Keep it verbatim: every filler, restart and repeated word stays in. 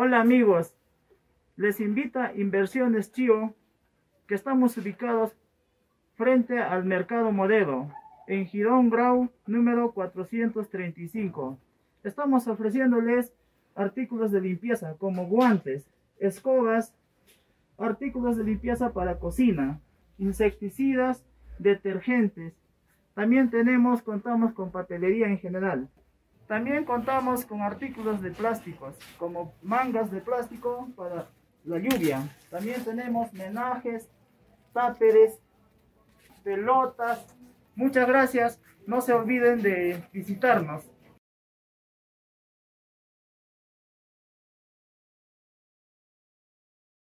Hola amigos, les invita Inversiones Chio, que estamos ubicados frente al Mercado Modelo, en Girón Grau, número cuatrocientos treinta y cinco. Estamos ofreciéndoles artículos de limpieza como guantes, escobas, artículos de limpieza para cocina, insecticidas, detergentes. También tenemos, contamos con papelería en general. También contamos con artículos de plásticos, como mangas de plástico para la lluvia. También tenemos menajes, táperes, pelotas. Muchas gracias. No se olviden de visitarnos.